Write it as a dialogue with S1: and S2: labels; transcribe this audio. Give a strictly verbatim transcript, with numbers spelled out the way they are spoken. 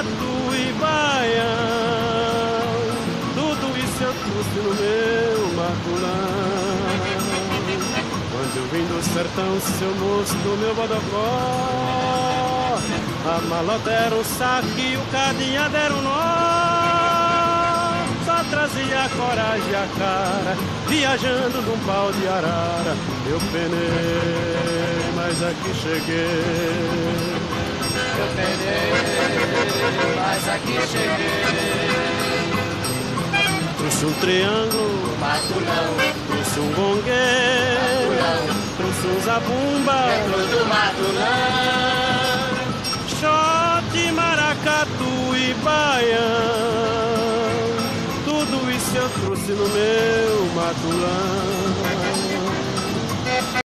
S1: maracatu e baião, tudo isso eu trouxe no meu matulão. Quando eu vim do sertão, seu moço do meu bodocó, a malota era um saque, o cadeado era um nó. Só trazia a coragem e a cara, viajando num pau de arara. Eu penei, mas aqui cheguei.
S2: Eu penei, mas aqui cheguei.
S1: Trouxe um triângulo,
S2: matulão,
S1: trouxe um gongue,
S2: matulão,
S1: trouxe um zabumba,
S2: dentro do matulão.
S1: Xote, maracatu e baião, tudo isso eu trouxe no meu matulão.